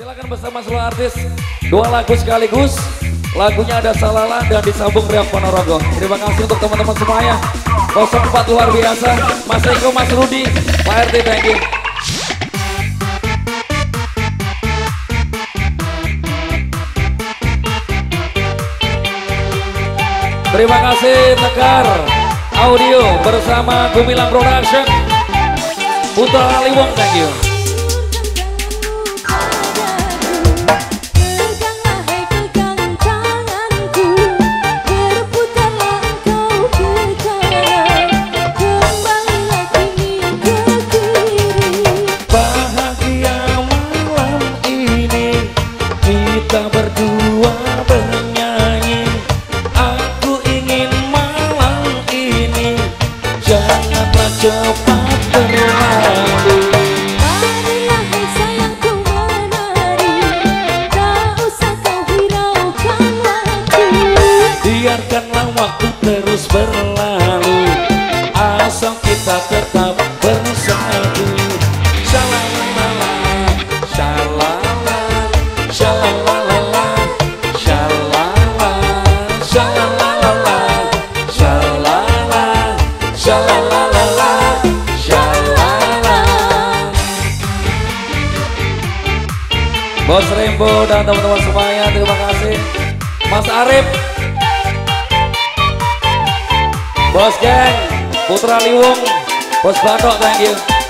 Silakan bersama seluruh artis, 2 lagu sekaligus. Lagunya ada Salala dan disambung Riak Ponorogo. Terima kasih untuk teman-teman semuanya. 04 luar biasa. Mas Eko, Mas Rudi, Pak RT, thank you. Terima kasih Tegar Audio bersama Gumilang Production. Putra Liwong, thank you. Kita berdua bernyanyi, aku ingin malam ini janganlah cepat berlalu. Marilah hai sayangku menari, tak usah kau hiraukan waktu. Biarkanlah waktu terus berlalu, asal kita tetap bersatu. Shalalala, shalala, shalalala, shalala, shalalala, shalala, shalalala, shalala. Bos Rembo dan teman-teman semuanya, terima kasih. Mas Arif, Bos Geng, Putra Liwong, Bos Batok, thank you.